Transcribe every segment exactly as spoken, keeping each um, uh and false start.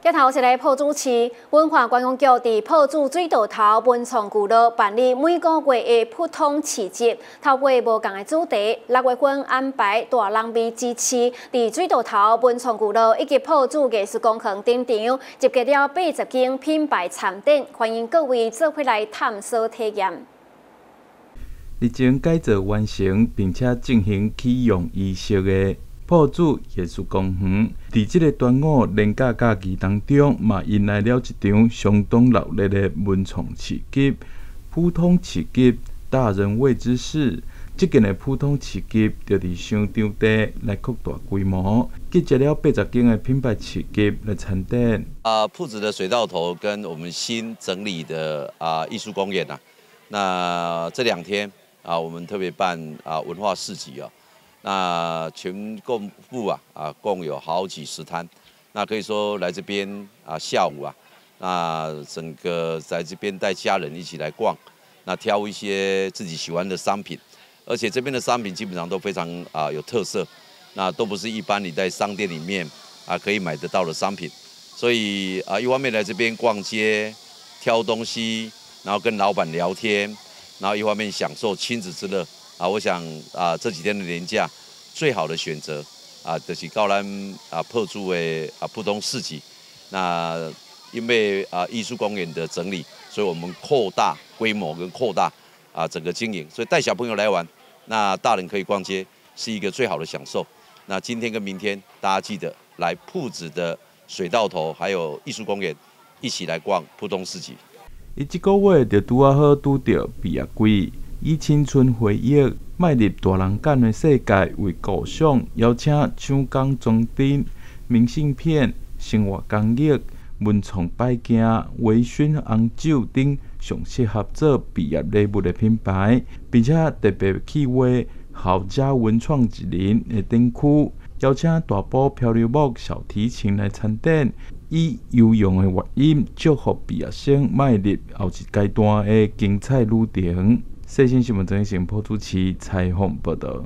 接头是来朴主持，文化观光局伫朴主水道头文创俱乐办理每个月的普通市集，头尾无同的主题。六月份安排大人味之市，伫水道头文创俱乐以及朴主艺术工厂顶场，集结了八十间品牌产品，欢迎各位做伙来探索体验。 日前改造完成并且进行启用仪式的。 朴主艺术工园，伫即个端午连假假期当中，嘛迎来了一场相当热烈的文创市集。普通市集，大人味之事。即件的普通市集，就伫商场底来扩大规模，集结了八十间的品牌市集来参展。 啊，朴子的水道头跟我们新整理的啊艺术公园啊，那这两天啊，我们特别办啊文化市集啊。 那全共部啊啊共有好几十摊，那可以说来这边啊下午啊，那整个在这边带家人一起来逛，那挑一些自己喜欢的商品，而且这边的商品基本上都非常啊有特色，那都不是一般你在商店里面啊可以买得到的商品，所以啊一方面来这边逛街挑东西，然后跟老板聊天，然后一方面享受亲子之乐。 啊，我想啊，这几天的年假最好的选择啊，就是到咱啊朴主的啊普通市集。那因为啊艺术公园的整理，所以我们扩大规模跟扩大啊整个经营，所以带小朋友来玩，那大人可以逛街，是一个最好的享受。那今天跟明天，大家记得来朴子的水道头还有艺术公园一起来逛普通市集。 伊这个月就拄啊好拄到毕业季。 以青春回忆迈入大人感的世界为构想，邀请抢工装订、明信片、生活工艺、文创摆件、微醺红酒等上适合做毕业礼物的品牌，并且特别企划豪家文创一年的展区，邀请大埔漂流木小提琴来参展，以悠扬的乐音祝福毕业生迈入后一阶段的精彩旅程。 细心新闻中心朴主持采访报道。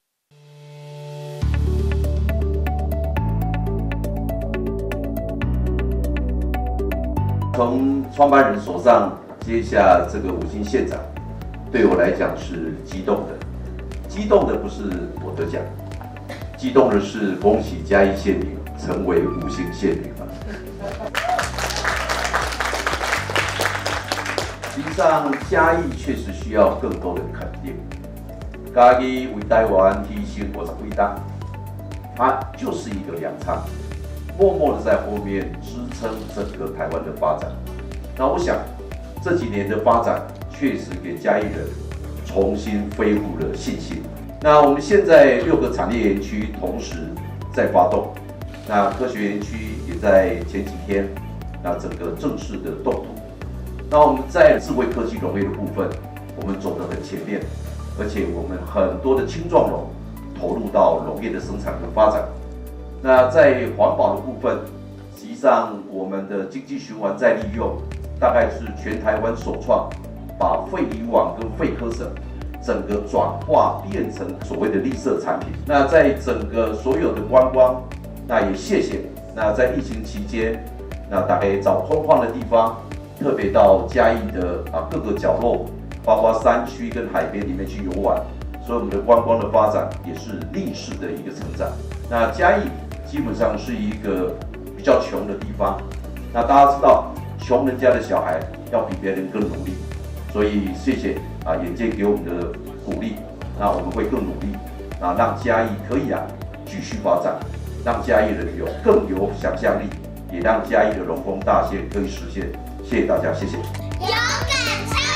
从创办人手上接下这个五星县长，对我来讲是激动的。激动的不是我得奖，激动的是恭喜嘉义县民成为五星县民了。 实际上，嘉义确实需要更多的肯定。嘉义为台湾提升五十几档，它就是一个粮仓，默默的在后面支撑整个台湾的发展。那我想，这几年的发展确实给嘉义人重新恢复了信心。那我们现在六个产业园区同时在发动，那科学园区也在前几天，那整个正式的动土。 那我们在智慧科技农业的部分，我们走得很前面，而且我们很多的青壮农投入到农业的生产和发展。那在环保的部分，实际上我们的经济循环再利用，大概是全台湾首创，把废渔网跟废科省整个转化变成所谓的绿色产品。那在整个所有的观光，那也谢谢。那在疫情期间，那大概找空旷的地方。 特别到嘉义的啊各个角落，包括山区跟海边里面去游玩，所以我们的观光的发展也是逆势的一个成长。那嘉义基本上是一个比较穷的地方，那大家知道，穷人家的小孩要比别人更努力，所以谢谢啊眼界给我们的鼓励，那我们会更努力啊，让嘉义可以啊继续发展，让嘉义人有更有想象力，也让嘉义的龙宫大线可以实现。 谢谢大家，谢谢。 勇敢